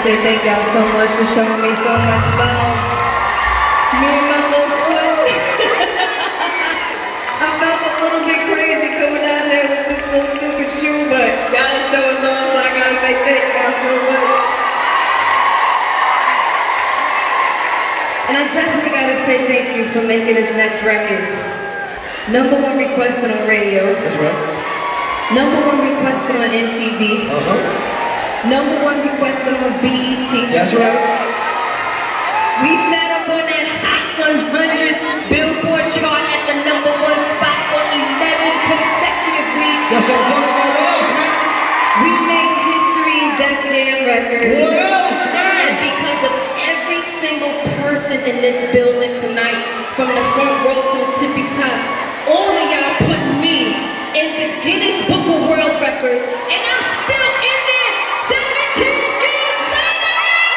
say thank y'all so much for showing me so much love. Me and my little foot. I felt a little bit crazy coming out there with this little stupid shoe, but y'all are showing love, so I gotta say thank y'all so much. And I definitely gotta say thank you for making this next record #1 requested on radio. That's right. #1 requested on MTV. #1 requested on BET. That's right. We sat up on that Hot 100 Billboard chart at the #1 spot for 11 consecutive weeks. That's what I'm talking about. What else, man? We made history in Def Jam Records. What else, man? And because of every single person in this building tonight, from the front row to the tippy top, all of y'all put me in the Guinness Book of World Records, and I'm still in there 17 years later!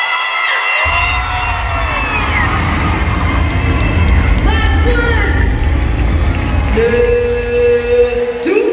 Last one! Let's do it!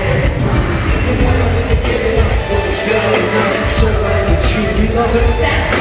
That's